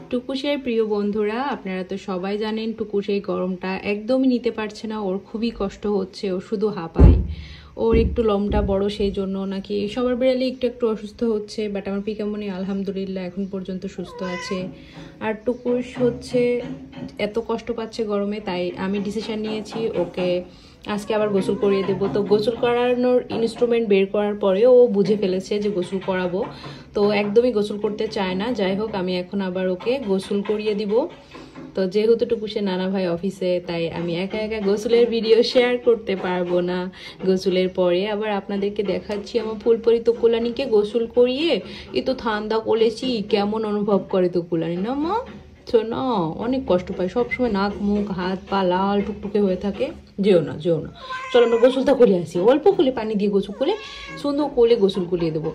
টুকুসের প্রিয় বন্ধুরা, আপনারা তো সবাই জানেন টুকুস এই গরমটা একদমই নিতে পারছে না। ওর খুবই কষ্ট হচ্ছে, ও শুধু হাঁপায়। ওর একটু লোমটা বড়, সেই জন্য নাকি সবার বেড়ালে একটু একটু অসুস্থ হচ্ছে। বাট আমার পিকামনি আলহামদুলিল্লাহ এখন পর্যন্ত সুস্থ আছে। আর টুকুস হচ্ছে এত কষ্ট পাচ্ছে গরমে, তাই আমি ডিসিশন নিয়েছি ওকে আজকে আবার গোসল করিয়ে দেবো। তো গোসল করানোর ইনস্ট্রুমেন্ট বের করার পরে ও বুঝে ফেলেছে যে গোসল করাবো, তো একদমই গোসল করতে চায় না। যাই হোক, আমি এখন আবার ওকে গোসল করিয়ে দিব। তো যেহেতু টুকুসের নানা ভাই অফিসে, তাই আমি একা একা গোসলের ভিডিও শেয়ার করতে পারবো না। গোসলের পরে আবার আপনাদেরকে দেখাচ্ছি আমার ফুলপরি তুকুলানিকে গোসল করিয়ে। এ তো ঠান্ডা করেছি, কেমন অনুভব করে তুকুলানি না মা? না, অনেক কষ্ট পায়, সবসময় নাক মুখ হাত পা লাল টুকটুকে হয়ে থাকে। যেও না যেও না, চলো আমরা গোসলটা করে আসি। অল্প করে পানি দিয়ে গোসল করে সুন্দর করে গোসল করিয়ে দেবো।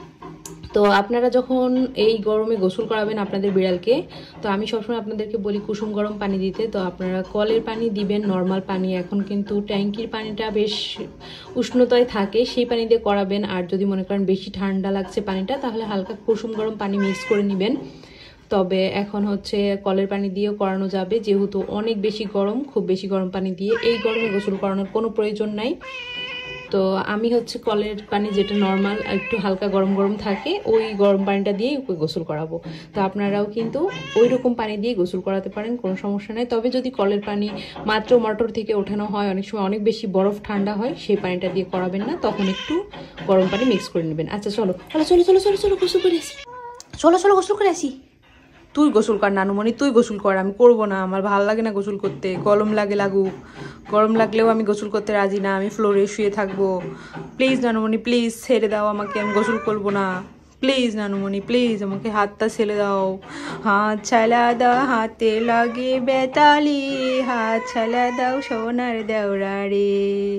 তো আপনারা যখন এই গরমে গোসল করাবেন আপনাদের বিড়ালকে, তো আমি সবসময় আপনাদেরকে বলি কুসুম গরম পানি দিতে। তো আপনারা কলের পানি দিবেন, নর্মাল পানি। এখন কিন্তু ট্যাঙ্কির পানিটা বেশ উষ্ণতায় থাকে, সেই পানি দিয়ে করাবেন। আর যদি মনে করেন বেশি ঠান্ডা লাগছে পানিটা, তাহলে হালকা কুসুম গরম পানি মিক্স করে নেবেন। তবে এখন হচ্ছে কলের পানি দিয়েও করানো যাবে, যেহেতু অনেক বেশি গরম। খুব বেশি গরম পানি দিয়ে এই গরমে গোসল করানোর কোনো প্রয়োজন নাই। তো আমি হচ্ছে কলের পানি, যেটা নর্মাল একটু হালকা গরম গরম থাকে, ওই গরম পানিটা দিয়েই ওকে গোসল করাবো। তো আপনারাও কিন্তু ওই রকম পানি দিয়ে গোসল করাতে পারেন, কোনো সমস্যা নেই। তবে যদি কলের পানি মাত্র মোটর থেকে ওঠানো হয়, অনেক সময় অনেক বেশি বরফ ঠান্ডা হয়, সেই পানিটা দিয়ে করাবেন না, তখন একটু গরম পানি মিক্স করে নেবেন। আচ্ছা চলো চলো চলো চলো চলো চলো গোসল করে আসি। চলো চলো গোসল করে আসি। তুই গোসল কর নানুমণি, তুই গোসল কর, আমি করবো না। আমার ভালো লাগে না গোসল করতে, গরম লাগে লাগুক। গরম লাগলেও আমি গোসল করতে রাজি না, আমি ফ্লোরে শুয়ে থাকবো। প্লিজ নানুমণি, প্লিজ ছেড়ে দাও আমাকে, আমি গোসল করবো না। প্লিজ নানুমণি, প্লিজ আমাকে হাতটা ছেড়ে দাও। হাত ছালা দাও, হাতে লাগে বেতালি, হাত ছালা দাও সোনার দেওরা রে।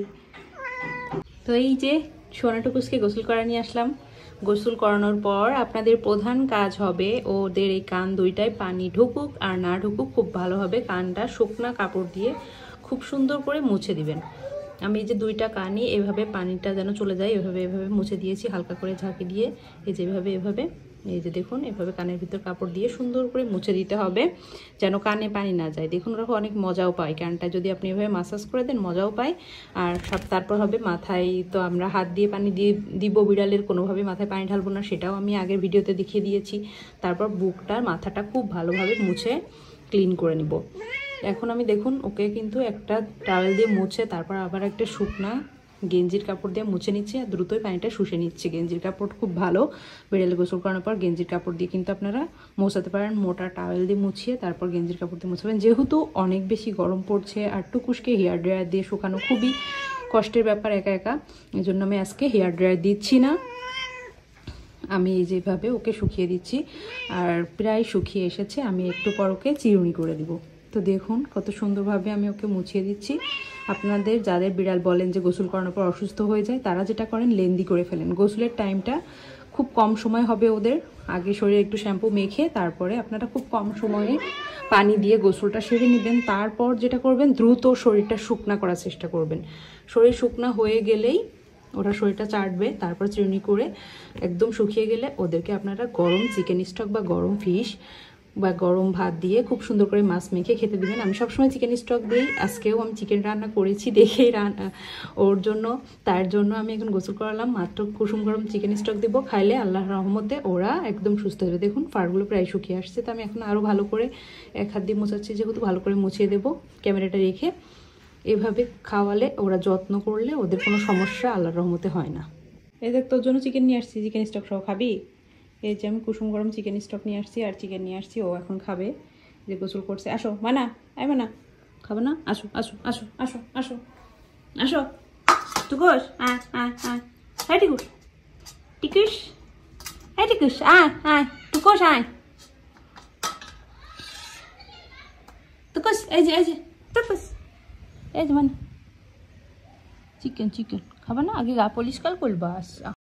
তো এই যে সোনাটুকুসকে গোসল করা নিয়ে আসলাম। গোসল করানোর পর আপনাদের প্রধান কাজ হবে ওদের এই কান দুইটায় পানি ঢুকুক আর না ঢুকুক, খুব ভালোভাবে কানটা শুকনা কাপড় দিয়ে খুব সুন্দর করে মুছে দিবেন। আমি এই যে দুইটা কানই এভাবে পানিটা যেন চলে যায় এভাবে এভাবে মুছে দিয়েছি, হালকা করে ঝাঁকি দিয়ে। এই যে এভাবে এভাবে, এই যে দেখুন এভাবে কানের ভিতর কাপড় দিয়ে সুন্দর করে মুছে দিতে হবে, যেন কানে পানি না যায়। দেখুন ওরা অনেক মজাও পায়, কানটা যদি আপনি এভাবে মাসাজ করে দেন মজাও পায়। আর তারপর হবে মাথায়, তো আমরা হাত দিয়ে পানি দিয়ে দিব বিড়ালের, কোনোভাবে মাথায় পানি ঢালবো না, সেটাও আমি আগের ভিডিওতে দেখিয়ে দিয়েছি। তারপর বুকটার মাথাটা খুব ভালোভাবে মুছে ক্লিন করে নিব। এখন আমি দেখুন ওকে কিন্তু একটা টাওয়েল দিয়ে মুছে, তারপর আবার একটা শুকনা গেঞ্জির কাপড় দিয়ে মুছে নিচ্ছি আর দ্রুতই পানিটা শুষে নিচ্ছি। গেঞ্জির কাপড় খুব ভালো, বিড়ালে গোসল করানোর পর গেঞ্জির কাপড় দিয়ে কিন্তু আপনারা মোছাতে পারেন। মোটা টাওয়েল দিয়ে মুছিয়ে তারপর গেঞ্জির কাপড় দিয়ে মুছাবেন, যেহেতু অনেক বেশি গরম পড়ছে। আর টুকুসকে হেয়ার ড্রায়ার দিয়ে শুকানো খুবই কষ্টের ব্যাপার একা একা, এই জন্য আমি আজকে হেয়ার ড্রায়ার দিচ্ছি না। আমি এই যেভাবে ওকে শুকিয়ে দিচ্ছি, আর প্রায় শুকিয়ে এসেছে। আমি একটু পর ওকে চিরুনি করে দিব। তো দেখুন কত সুন্দরভাবে আমি ওকে মুছিয়ে দিচ্ছি। আপনাদের যাদের বিড়াল বলেন যে গোসল করানোর পর অসুস্থ হয়ে যায়, তারা যেটা করেন লেন্দি করে ফেলেন। গোসলের টাইমটা খুব কম সময় হবে ওদের, আগে শরীরে একটু শ্যাম্পু মেখে তারপরে আপনারা খুব কম সময়ে পানি দিয়ে গোসলটা সেরে নেবেন। তারপর যেটা করবেন, দ্রুত শরীরটা শুকনা করার চেষ্টা করবেন। শরীর শুকনা হয়ে গেলেই ওরা শরীরটা চাটবে, তারপর চিরুনি করে একদম শুকিয়ে গেলে ওদেরকে আপনারা গরম চিকেন স্টক বা গরম ফিশ বা গরম ভাত দিয়ে খুব সুন্দর করে মাছ মেখে খেতে দেবেন। আমি সবসময় চিকেন স্টক দিই, আজকেও আমি চিকেন রান্না করেছি দেখেই ওর জন্য, তার জন্য আমি এখন গোসল করালাম। মাত্র কুসুম গরম চিকেন স্টক দেবো, খাইলে আল্লাহর রহমতে ওরা একদম সুস্থ হবে। দেখুন ফারগুলো প্রায় শুকিয়ে আসছে, তো আমি এখন আরও ভালো করে এক হাত দিয়ে মোছাচ্ছি, যেহেতু ভালো করে মুছিয়ে দেবো ক্যামেরাটা রেখে। এভাবে খাওয়ালে, ওরা যত্ন করলে ওদের কোনো সমস্যা আল্লাহর রহমতে হয় না। এই দেখ তোর জন্য চিকেন নিয়ে আসছি, চিকেন স্টক সহ খাবি? এই যে আমি কুসুম গরম চিকেন স্টক নিয়ে আসছি আর চিকেন নিয়ে আসছি, ও এখন খাবে। যে গোসল করছে, আসো মানা, আই মানা, খাবে না? আসো আসো আসো আসো আসো আসো টুকুস, আয় আয় আয়, হ্যাঁ টিকুস টিকুস, হ্যাঁ টিকুস আয় আয়, টুকুস আয়, টুকুস এই যে টুকুস এই যে মানে চিকেন চিকেন খাবে না? আগে গা পরিষ্কার করবা।